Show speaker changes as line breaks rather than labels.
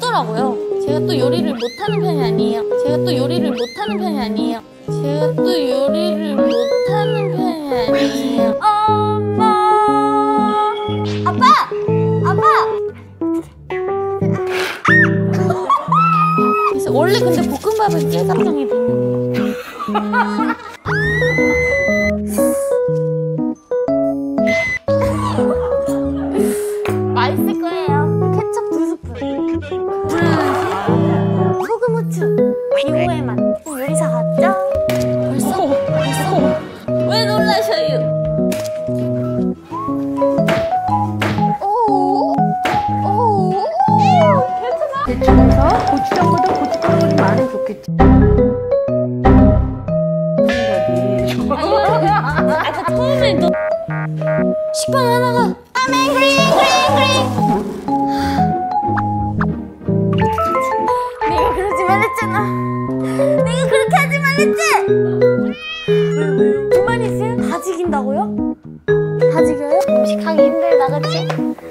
맵더라고요. 제가 또 요리를 못하는 편이 아니에요. 제가 또 요리를 못하는 편이 아니에요. 제가 또 요리를 못하는 편이 아니에요. 엄마! 아빠! 아빠! 그래서 원래 근데 볶음밥은 깨감정이 되는 거예요. 맛있을 거예요. 케첩 2스푼, 소금, 후추, 비호의 맛. 요리사 같죠? 벌써? 왜 놀라셔요?
대충해서 고추장보다 고춧가루가 좀 많이 좋겠지.
아까 처음에 너 식빵 하나가 I'm angry, 내가 그러지 말랬잖아. 내가 그렇게 하지 말랬지? 왜? 불만 있어요? 다 지긴다고요? 다 지겨요? 음식하기 힘들다, 그치?